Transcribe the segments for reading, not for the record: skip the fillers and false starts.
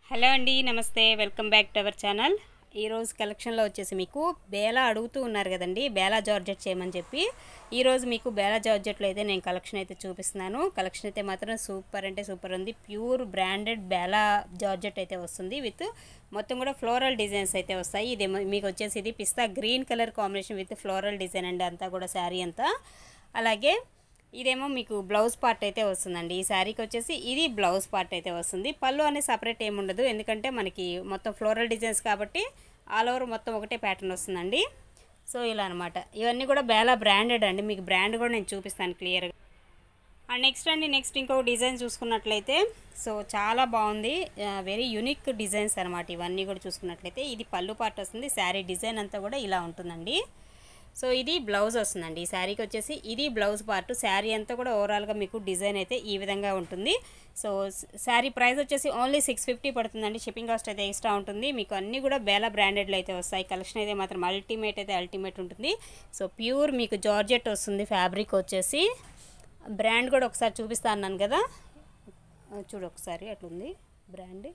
Hello అండి, నమస్తే. Welcome back to our channel. ఈరోజు కలెక్షన్లో వచ్చేసి మీకు బేలా అడుగుతూ ఉన్నారు కదండి, బేలా జార్జెట్ చేయమని చెప్పి. ఈరోజు మీకు బేలా జార్జెట్లో అయితే నేను కలెక్షన్ అయితే చూపిస్తున్నాను. కలెక్షన్ అయితే మాత్రం సూపర్ అంటే సూపర్ ఉంది. ప్యూర్ బ్రాండెడ్ బేలా జార్జెట్ అయితే వస్తుంది. విత్ మొత్తం కూడా ఫ్లోరల్ డిజైన్స్ అయితే వస్తాయి. ఇది మీకు వచ్చేసి ఇది పిస్తా green colour combination with floral design అండి, అంతా కూడా శారీ అంతా. అలాగే ఇదేమో మీకు బ్లౌజ్ పార్ట్ అయితే వస్తుందండి. ఈ శారీకి వచ్చేసి ఇది బ్లౌజ్ పార్ట్ అయితే వస్తుంది. పళ్ళు అనేది సపరేట్ ఏమి ఉండదు, ఎందుకంటే మనకి మొత్తం ఫ్లోరల్ డిజైన్స్ కాబట్టి ఆల్ ఓవర్ మొత్తం ఒకటే ప్యాటర్న్ వస్తుందండి. సో ఇలా అనమాట. ఇవన్నీ కూడా బేలా బ్రాండెడ్ అండి, మీకు బ్రాండ్ కూడా నేను చూపిస్తాను క్లియర్గా. అండ్ నెక్స్ట్ ఇంకొక డిజైన్ చూసుకున్నట్లయితే సో చాలా బాగుంది. వెరీ యూనిక్ డిజైన్స్ అనమాట ఇవన్నీ కూడా చూసుకున్నట్లయితే. ఇది పళ్ళు పార్ట్ వస్తుంది, శారీ డిజైన్ అంతా కూడా ఇలా ఉంటుందండి. సో ఇది బ్లౌజ్ వస్తుందండి. ఈ శారీకి వచ్చేసి ఇది బ్లౌజ్ పార్ట్. శారీ అంతా కూడా ఓవరాల్గా మీకు డిజైన్ అయితే ఈ విధంగా ఉంటుంది. సో శారీ ప్రైస్ వచ్చేసి ఓన్లీ 650 పడుతుందండి. షిప్పింగ్ కాస్ట్ అయితే ఎక్స్ట్రా ఉంటుంది. మీకు అన్నీ కూడా బేలా బ్రాండెడ్లో అయితే వస్తాయి. కలెక్షన్ అయితే మాత్రం అల్టిమేట్ ఉంటుంది. సో ప్యూర్ మీకు జార్జెట్ వస్తుంది. ఫ్యాబ్రిక్ వచ్చేసి బ్రాండ్ కూడా ఒకసారి చూపిస్తా అన్నాను కదా, చూడు ఒకసారి అట్లుంది బ్రాండ్.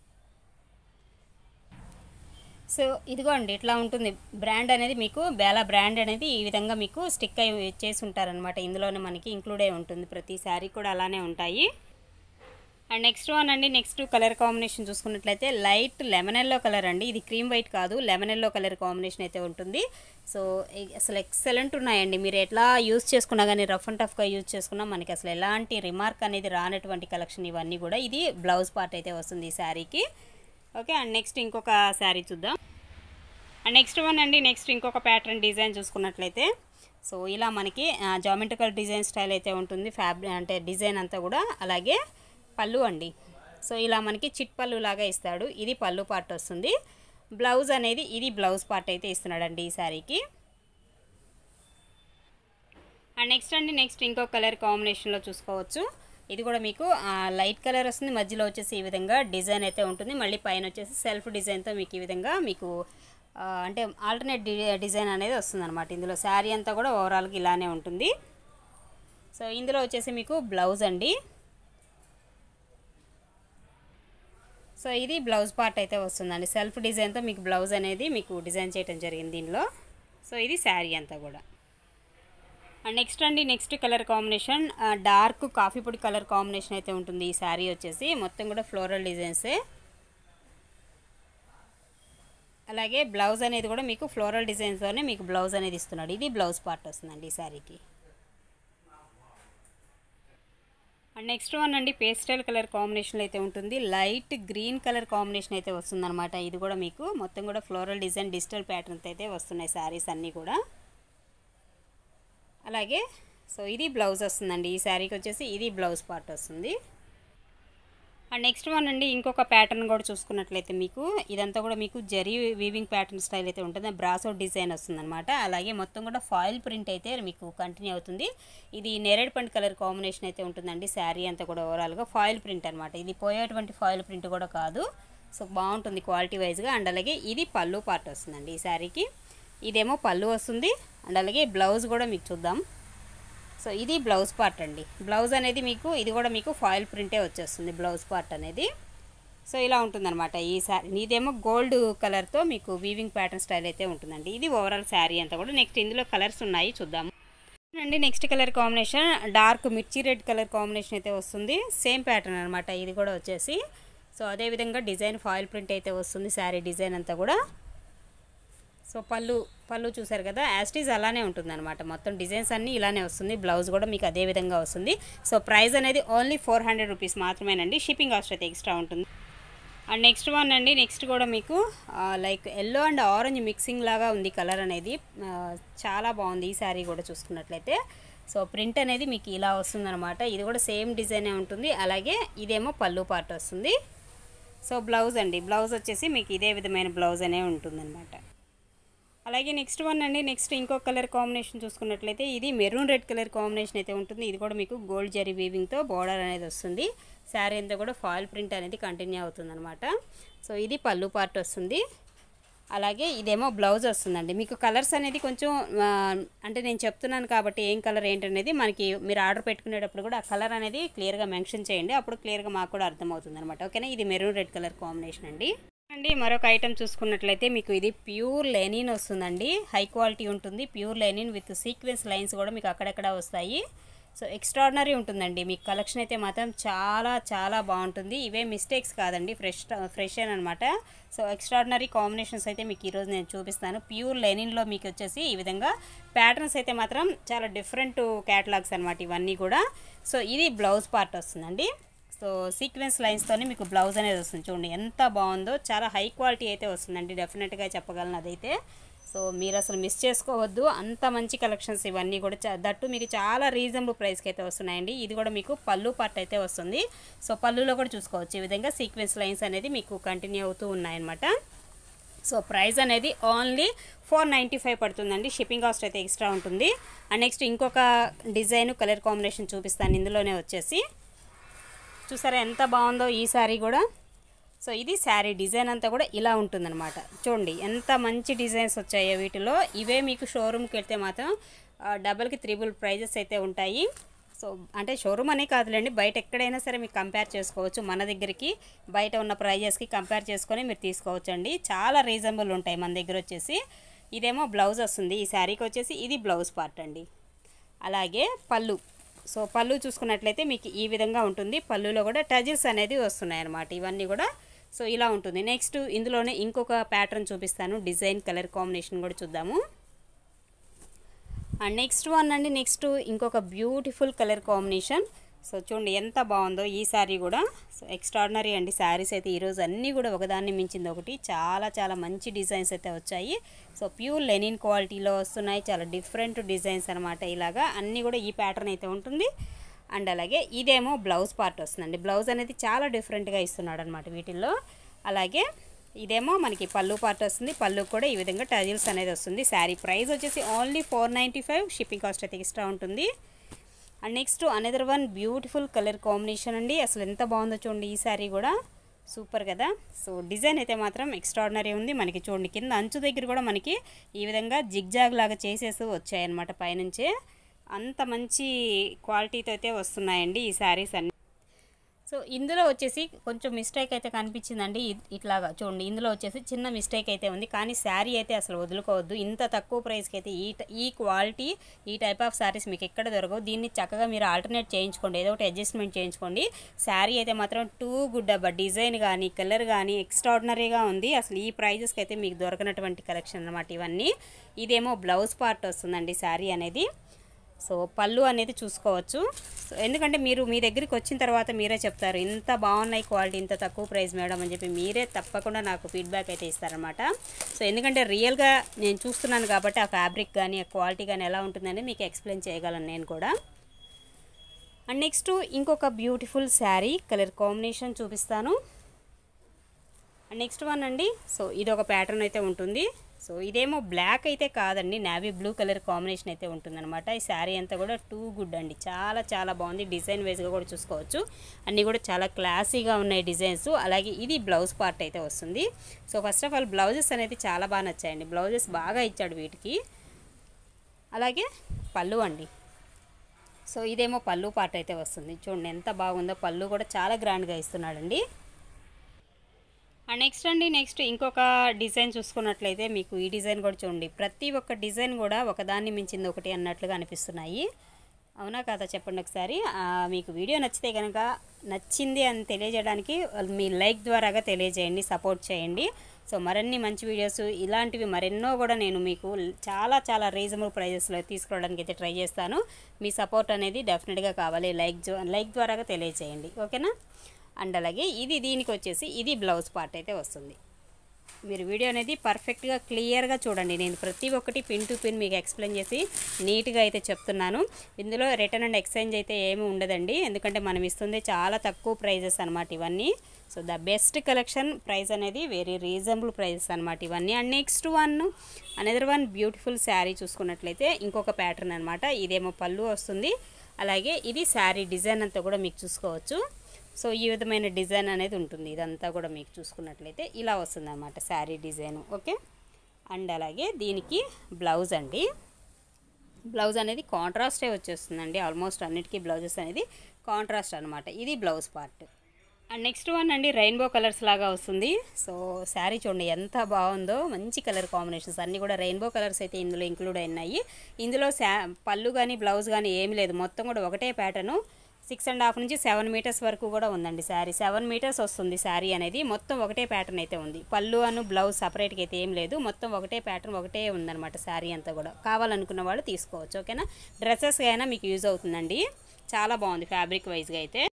సో ఇదిగోండి ఇట్లా ఉంటుంది బ్రాండ్ అనేది. మీకు బేలా బ్రాండ్ అనేది ఈ విధంగా మీకు స్టిక్ అయి చేసి ఉంటారనమాట. ఇందులోనే మనకి ఇంక్లూడ్ అయి ఉంటుంది. ప్రతి శారీ కూడా అలానే ఉంటాయి. అండ్ నెక్స్ట్ కలర్ కాంబినేషన్ చూసుకున్నట్లయితే లైట్ లెమన్ ఎల్లో కలర్ అండి. ఇది క్రీమ్ వైట్ కాదు, లెమన్ ఎల్లో కలర్ కాంబినేషన్ అయితే ఉంటుంది. సో అసలు ఎక్సలెంట్ ఉన్నాయండి. మీరు ఎట్లా యూజ్ చేసుకున్నా కానీ, రఫ్ అండ్ టఫ్గా యూజ్ చేసుకున్నా మనకి అసలు ఎలాంటి రిమార్క్ అనేది రానటువంటి కలెక్షన్ ఇవన్నీ కూడా. ఇది బ్లౌజ్ పార్ట్ అయితే వస్తుంది ఈ శారీకి. ఓకే. అండ్ నెక్స్ట్ ఇంకొక శారీ చూద్దాం. అండ్ నెక్స్ట్ ఇంకొక ప్యాటర్న్ డిజైన్ చూసుకున్నట్లయితే సో ఇలా మనకి జామెట్రికల్ డిజైన్ స్టైల్ అయితే ఉంటుంది. ఫ్యాబ్రిక్ అంటే డిజైన్ అంతా కూడా. అలాగే పళ్ళు అండి. సో ఇలా మనకి చిట్ పళ్ళు లాగా ఇస్తాడు. ఇది పళ్ళు పార్ట్ వస్తుంది. బ్లౌజ్ అనేది ఇది బ్లౌజ్ పార్ట్ అయితే ఇస్తున్నాడండి ఈ శారీకి. అండ్ నెక్స్ట్ ఇంకొక కలర్ కాంబినేషన్లో చూసుకోవచ్చు. ఇది కూడా మీకు లైట్ కలర్ వస్తుంది. మధ్యలో వచ్చేసి ఈ విధంగా డిజైన్ అయితే ఉంటుంది. మళ్ళీ పైన వచ్చేసి సెల్ఫ్ డిజైన్తో మీకు ఈ విధంగా మీకు అంటే ఆల్టర్నేట్ డిజైన్ అనేది వస్తుందన్నమాట. ఇందులో శారీ అంతా కూడా ఓవరాల్గా ఇలానే ఉంటుంది. సో ఇందులో వచ్చేసి మీకు బ్లౌజ్ అండి. సో ఇది బ్లౌజ్ పార్ట్ అయితే వస్తుందండి. సెల్ఫ్ డిజైన్తో మీకు బ్లౌజ్ అనేది మీకు డిజైన్ చేయడం జరిగింది దీనిలో. సో ఇది శారీ అంతా కూడా. And next colour combination dark coffee పొడి కలర్ కాంబినేషన్ అయితే ఉంటుంది ఈ శారీ వచ్చేసి. మొత్తం కూడా ఫ్లోరల్ డిజైన్సే. అలాగే బ్లౌజ్ అనేది కూడా మీకు ఫ్లోరల్ డిజైన్స్తోనే మీకు బ్లౌజ్ అనేది ఇస్తున్నాడు. ఇది బ్లౌజ్ పార్ట్ వస్తుందండి ఈ శారీకి. And next pastel colour combination అయితే ఉంటుంది. లైట్ గ్రీన్ కలర్ కాంబినేషన్ అయితే వస్తుందన్నమాట. ఇది కూడా మీకు మొత్తం కూడా ఫ్లోరల్ డిజైన్ డిజిటల్ ప్యాటర్న్స్ అయితే వస్తున్నాయి శారీస్ అన్నీ కూడా. అలాగే సో ఇది బ్లౌజ్ వస్తుందండి ఈ శారీకి వచ్చేసి. ఇది బ్లౌజ్ పార్ట్ వస్తుంది. అండ్ నెక్స్ట్ ఇంకొక ప్యాటర్న్ కూడా చూసుకున్నట్లయితే మీకు ఇదంతా కూడా మీకు జరీ వీవింగ్ ప్యాటర్న్ స్టైల్ అయితే ఉంటుంది. బ్రాసో డిజైన్ వస్తుందన్నమాట. అలాగే మొత్తం కూడా ఫాయిల్ ప్రింట్ అయితే మీకు కంటిన్యూ అవుతుంది. ఇది నేరేడ్ పండు కలర్ కాంబినేషన్ అయితే ఉంటుందండి. శారీ అంతా కూడా ఓవరాల్గా ఫాయిల్ ప్రింట్ అనమాట. ఇది పోయేటువంటి ఫాయిల్ ప్రింట్ కూడా కాదు. సో బాగుంటుంది క్వాలిటీ వైజ్గా. అండ్ అలాగే ఇది పళ్ళు పార్ట్ వస్తుందండి ఈ శారీకి. ఇదేమో పళ్ళు వస్తుంది. అండ్ అలాగే బ్లౌజ్ కూడా మీకు చూద్దాం. సో ఇది బ్లౌజ్ పార్ట్ అండి. బ్లౌజ్ అనేది మీకు ఇది కూడా మీకు ఫాయిల్ ప్రింటే వచ్చేస్తుంది బ్లౌజ్ పార్ట్ అనేది. సో ఇలా ఉంటుందన్నమాట ఈ శారీ. ఇదేమో గోల్డ్ కలర్తో మీకు వీవింగ్ ప్యాటర్న్ స్టైల్ అయితే ఉంటుందండి. ఇది ఓవరాల్ శారీ అంతా కూడా. నెక్స్ట్ ఇందులో కలర్స్ ఉన్నాయి చూద్దాము అండి. నెక్స్ట్ కలర్ కాంబినేషన్ డార్క్ మిర్చి రెడ్ కలర్ కాంబినేషన్ అయితే వస్తుంది. సేమ్ ప్యాటర్న్ అనమాట ఇది కూడా వచ్చేసి. సో అదేవిధంగా డిజైన్ ఫాయిల్ ప్రింట్ అయితే వస్తుంది శారీ డిజైన్ అంతా కూడా. సో పళ్ళు చూసారు కదా, యాస్టీజ్ అలానే ఉంటుందన్నమాట. మొత్తం డిజైన్స్ అన్నీ ఇలానే వస్తుంది. బ్లౌజ్ కూడా మీకు అదే విధంగా వస్తుంది. సో ప్రైస్ అనేది ఓన్లీ 400 రూపీస్ మాత్రమేనండి. షిప్పింగ్ కాస్ట్ అయితే ఎక్స్ట్రా ఉంటుంది. అండ్ నెక్స్ట్ కూడా మీకు like yellow and orange mixing లాగా ఉంది కలర్ అనేది. చాలా బాగుంది ఈ శారీ కూడా చూసుకున్నట్లయితే. సో ప్రింట్ అనేది మీకు ఇలా వస్తుందన్నమాట. ఇది కూడా సేమ్ డిజైనే ఉంటుంది. అలాగే ఇదేమో పళ్ళు పార్ట్ వస్తుంది. సో బ్లౌజ్ అండి. బ్లౌజ్ వచ్చేసి మీకు ఇదే విధమైన బ్లౌజ్ అనే ఉంటుందన్నమాట. అలాగే నెక్స్ట్ ఇంకొక కలర్ కాంబినేషన్ చూసుకున్నట్లయితే ఇది మెరూన్ రెడ్ కలర్ కాంబినేషన్ అయితే ఉంటుంది. ఇది కూడా మీకు గోల్డ్ జరీ వీవింగ్తో బోర్డర్ అనేది వస్తుంది. శారీ అంతా కూడా ఫాయిల్ ప్రింట్ అనేది కంటిన్యూ అవుతుందన్నమాట. సో ఇది పళ్ళు పార్ట్ వస్తుంది. అలాగే ఇదేమో బ్లౌజ్ వస్తుందండి. మీకు కలర్స్ అనేది కొంచెం అంటే నేను చెప్తున్నాను కాబట్టి ఏం కలర్ ఏంటనేది మనకి మీరు ఆర్డర్ పెట్టుకునేటప్పుడు కూడా ఆ కలర్ అనేది క్లియర్గా మెన్షన్ చేయండి. అప్పుడు క్లియర్గా మాకు కూడా అర్థమవుతుంది అనమాట. ఓకేనా. ఇది మెరూన్ రెడ్ కలర్ కాంబినేషన్ అండి. మరొక ఐటమ్ చూసుకున్నట్లయితే మీకు ఇది ప్యూర్ లెనిన్ వస్తుందండి. హై క్వాలిటీ ఉంటుంది. Pure linen with sequence lines కూడా మీకు అక్కడక్కడ వస్తాయి. సో ఎక్స్ట్రాడినరీ ఉంటుందండి. మీకు కలెక్షన్ అయితే మాత్రం చాలా చాలా బాగుంటుంది. ఇవే మిస్టేక్స్ కాదండి, ఫ్రెష్ అనమాట. సో ఎక్స్ట్రాడినరీ కాంబినేషన్స్ అయితే మీకు ఈరోజు నేను చూపిస్తాను. ప్యూర్ లెనిన్లో మీకు వచ్చేసి ఈ విధంగా ప్యాటర్న్స్ అయితే మాత్రం చాలా డిఫరెంట్ క్యాటలాగ్స్ అనమాట ఇవన్నీ కూడా. సో ఇది బ్లౌజ్ పార్ట్ వస్తుందండి. సో సీక్వెన్స్ లైన్స్తోనే మీకు బ్లౌజ్ అనేది వస్తుంది. చూడండి ఎంత బాగుందో. చాలా హై క్వాలిటీ అయితే వస్తుందండి, డెఫినెట్గా చెప్పగలను అదైతే. సో మీరు అసలు మిస్ చేసుకోవద్దు, అంత మంచి కలెక్షన్స్ ఇవన్నీ కూడా. దట్టు మీకు చాలా రీజనబుల్ ప్రైస్కి అయితే వస్తున్నాయండి. ఇది కూడా మీకు పళ్ళు పార్ట్ అయితే వస్తుంది. సో పళ్ళులో కూడా చూసుకోవచ్చు ఈ విధంగా సీక్వెన్స్ లైన్స్ అనేది మీకు కంటిన్యూ అవుతూ ఉన్నాయన్నమాట. సో ప్రైస్ అనేది ఓన్లీ 495 పడుతుందండి. షిప్పింగ్ కాస్ట్ అయితే ఎక్స్ట్రా ఉంటుంది. అండ్ నెక్స్ట్ ఇంకొక డిజైన్ కలర్ కాంబినేషన్ చూపిస్తాను. ఇందులోనే వచ్చేసి చూసారా ఎంత బాగుందో ఈ శారీ కూడా. సో ఇది శారీ డిజైన్ అంతా కూడా ఇలా ఉంటుందన్నమాట. చూడండి ఎంత మంచి డిజైన్స్ వచ్చాయో వీటిలో. ఇవే మీకు షోరూమ్కి వెళ్తే మాత్రం డబల్కి త్రిబుల్ ప్రైజెస్ అయితే ఉంటాయి. సో అంటే షోరూమ్ అనే కాదులేండి, బయట ఎక్కడైనా సరే మీకు కంపేర్ చేసుకోవచ్చు. మన దగ్గరికి బయట ఉన్న ప్రైజెస్కి కంపేర్ చేసుకొని మీరు తీసుకోవచ్చు అండి. చాలా రీజనబుల్ ఉంటాయి మన దగ్గర వచ్చేసి. ఇదేమో బ్లౌజ్ వస్తుంది ఈ శారీకి వచ్చేసి. ఇది బ్లౌజ్ పార్ట్ అండి. అలాగే పళ్ళు. సో పళ్ళు చూసుకున్నట్లయితే మీకు ఈ విధంగా ఉంటుంది. పళ్ళులో కూడా టజిల్స్ అనేది వస్తున్నాయి అన్నమాట ఇవన్నీ కూడా. సో ఇలా ఉంటుంది. నెక్స్ట్ ఇందులోనే ఇంకొక ప్యాటర్న్ చూపిస్తాను. డిజైన్ కలర్ కాంబినేషన్ కూడా చూద్దాము. అండ్ నెక్స్ట్ వన్ అండి, నెక్స్ట్ ఇంకొక బ్యూటిఫుల్ కలర్ కాంబినేషన్. సో చూడండి ఎంత బాగుందో ఈ శారీ కూడా. సో ఎక్స్ట్రాడినరీ అండి శారీస్ అయితే ఈరోజు అన్నీ కూడా ఒకదాన్ని మించింది ఒకటి. చాలా చాలా మంచి డిజైన్స్ అయితే వచ్చాయి. సో ప్యూర్ లెనిన్ క్వాలిటీలో వస్తున్నాయి. చాలా డిఫరెంట్ డిజైన్స్ అనమాట. ఇలాగా అన్నీ కూడా ఈ ప్యాటర్న్ అయితే ఉంటుంది. అండ్ అలాగే ఇదేమో బ్లౌజ్ పార్ట్ వస్తుందండి. బ్లౌజ్ అనేది చాలా డిఫరెంట్గా ఇస్తున్నాడు అనమాట వీటిల్లో. అలాగే ఇదేమో మనకి పళ్ళు పార్ట్ వస్తుంది. పళ్ళు కూడా ఈ విధంగా టజిల్స్ అనేది వస్తుంది. శారీ ప్రైస్ వచ్చేసి ఓన్లీ 495. షిప్పింగ్ కాస్ట్ అయితే ఎక్స్ట్రా ఉంటుంది. And next another one beautiful colour combination అండి. అసలు ఎంత బాగుందో చూడండి ఈ శారీ కూడా. సూపర్ కదా. సో డిజైన్ అయితే మాత్రం ఎక్స్ట్రాడినరీ ఉంది. మనకి చూడండి కింద అంచు దగ్గర కూడా మనకి ఈ విధంగా జిగ్జాగ్ లాగా చేసేసి వచ్చాయన్నమాట పైనుంచే. అంత మంచి క్వాలిటీతో అయితే వస్తున్నాయండి ఈ శారీస్ అన్నీ. సో ఇందులో వచ్చేసి కొంచెం మిస్టేక్ అయితే కనిపించిందండి. ఇట్లాగా చూడండి ఇందులో వచ్చేసి చిన్న మిస్టేక్ అయితే ఉంది. కానీ శారీ అయితే అసలు వదులుకోవద్దు. ఇంత తక్కువ ప్రైస్కి అయితే ఈ క్వాలిటీ ఈ టైప్ ఆఫ్ శారీస్ మీకు ఎక్కడ దొరకవు. దీన్ని చక్కగా మీరు ఆల్టర్నేట్ చేయించుకోండి, ఏదో ఒకటి అడ్జస్ట్మెంట్ చేయించుకోండి. శారీ అయితే మాత్రం టూ గుడ్ అబ్బా. డిజైన్ కానీ కలర్ కానీ ఎక్స్ట్రాడినరీగా ఉంది. అసలు ఈ ప్రైజెస్కి అయితే మీకు దొరకనటువంటి కలెక్షన్ అనమాట ఇవన్నీ. ఇదేమో బ్లౌజ్ పార్ట్ వస్తుందండి శారీ అనేది. సో పళ్ళు అనేది చూసుకోవచ్చు. సో ఎందుకంటే మీరు మీ దగ్గరికి వచ్చిన తర్వాత మీరే చెప్తారు ఇంత బాగున్నాయి క్వాలిటీ, ఇంత తక్కువ ప్రైస్ మేడం అని చెప్పి మీరే తప్పకుండా నాకు ఫీడ్బ్యాక్ అయితే ఇస్తారనమాట. సో ఎందుకంటే రియల్గా నేను చూస్తున్నాను కాబట్టి ఆ ఫ్యాబ్రిక్ కానీ ఆ క్వాలిటీ కానీ ఎలా ఉంటుందని మీకు ఎక్స్ప్లెయిన్ చేయగలను నేను కూడా. అండ్ నెక్స్ట్ ఇంకొక బ్యూటిఫుల్ శారీ కలర్ కాంబినేషన్ చూపిస్తాను. అండ్ నెక్స్ట్ వన్ అండి. సో ఇది ఒక ప్యాటర్న్ అయితే ఉంటుంది. సో ఇదేమో బ్లాక్ అయితే కాదండి, నేవీ బ్లూ కలర్ కాంబినేషన్ అయితే ఉంటుందన్నమాట. ఈ శారీ అంతా కూడా టూ గుడ్ అండి. చాలా చాలా బాగుంది. డిజైన్ వైజ్గా కూడా చూసుకోవచ్చు. అన్నీ కూడా చాలా క్లాసీగా ఉన్నాయి డిజైన్స్. అలాగే ఇది బ్లౌజ్ పార్ట్ అయితే వస్తుంది. So first of all blouses అనేది చాలా బాగా నచ్చాయండి. బ్లౌజెస్ బాగా ఇచ్చాడు వీటికి. అలాగే పళ్ళు అండి. సో ఇదేమో పళ్ళు పార్ట్ అయితే వస్తుంది. చూడండి ఎంత బాగుందో. పళ్ళు కూడా చాలా గ్రాండ్గా ఇస్తున్నాడండి. అండ్ నెక్స్ట్ అండి, నెక్స్ట్ ఇంకొక డిజైన్ చూసుకున్నట్లయితే మీకు ఈ డిజైన్ కూడా చూడండి. ప్రతి ఒక్క డిజైన్ కూడా ఒకదాన్ని మించింది ఒకటి అన్నట్లుగా అనిపిస్తున్నాయి. అవునా కాదా చెప్పండి ఒకసారి. మీకు వీడియో నచ్చితే కనుక నచ్చింది అని తెలియజేయడానికి మీ లైక్ ద్వారాగా తెలియజేయండి, సపోర్ట్ చేయండి. సో మరిన్ని మంచి వీడియోస్ ఇలాంటివి మరెన్నో కూడా నేను మీకు చాలా చాలా రీజనబుల్ ప్రైజెస్లో తీసుకురావడానికి అయితే ట్రై చేస్తాను. మీ సపోర్ట్ అనేది డెఫినెట్గా కావాలి. లైక్ ద్వారాగా తెలియజేయండి, ఓకేనా. అండ్ అలాగే దీనికి వచ్చేసి ఇది బ్లౌజ్ పార్ట్ అయితే వస్తుంది. మీరు వీడియో అనేది పర్ఫెక్ట్గా క్లియర్గా చూడండి. నేను ప్రతి ఒక్కటి పిన్ టు పిన్ మీకు ఎక్స్ప్లెయిన్ చేసి నీట్గా అయితే చెప్తున్నాను. ఇందులో రిటర్న్ అండ్ ఎక్స్చేంజ్ అయితే ఏమీ ఉండదండి. ఎందుకంటే మనం ఇస్తుంది చాలా తక్కువ ప్రైజెస్ అనమాట ఇవన్నీ. So the best collection, price అనేది వెరీ రీజనబుల్ ప్రైజెస్ అనమాట ఇవన్నీ. And next one another one beautiful sari చూసుకున్నట్లయితే ఇంకొక ప్యాటర్న్ అనమాట. ఇదేమో పళ్ళు వస్తుంది. అలాగే ఇది శారీ డిజైన్ అంతా కూడా మీకు చూసుకోవచ్చు. సో ఈ విధమైన డిజైన్ అనేది ఉంటుంది. ఇదంతా కూడా మీకు చూసుకున్నట్లయితే ఇలా వస్తుంది అన్నమాట శారీ డిజైన్. ఓకే. అండ్ అలాగే దీనికి బ్లౌజ్ అండి. బ్లౌజ్ అనేది కాంట్రాస్టే వచ్చేస్తుందండి. ఆల్మోస్ట్ అన్నిటికీ బ్లౌజెస్ అనేది కాంట్రాస్ట్ అనమాట. ఇది blouse part. And next one అండి రెయిన్బో కలర్స్ లాగా వస్తుంది. సో శారీ చూడండి ఎంత బాగుందో, మంచి కలర్ కాంబినేషన్స్ అన్నీ కూడా రెయిన్బో కలర్స్ అయితే ఇందులో ఇంక్లూడ్ అయినాయి. ఇందులో పళ్ళు కానీ బ్లౌజ్ కానీ ఏమీ లేదు, మొత్తం కూడా ఒకటే ప్యాటర్ను. 6.5 నుంచి 7 మీటర్స్ వరకు కూడా ఉందండి శారీ. 7 మీటర్స్ వస్తుంది శారీ అనేది. మొత్తం ఒకటే ప్యాటర్న్ అయితే ఉంది. పళ్ళు అను బ్లౌజ్ సపరేట్గా అయితే ఏం లేదు, మొత్తం ఒకటే ప్యాటర్న్ ఒకటే ఉందన్నమాట శారీ అంతా కూడా. కావాలనుకున్న వాళ్ళు తీసుకోవచ్చు. ఓకేనా, డ్రెస్సెస్ అయినా మీకు యూజ్ అవుతుందండి. చాలా బాగుంది ఫ్యాబ్రిక్ వైజ్గా అయితే.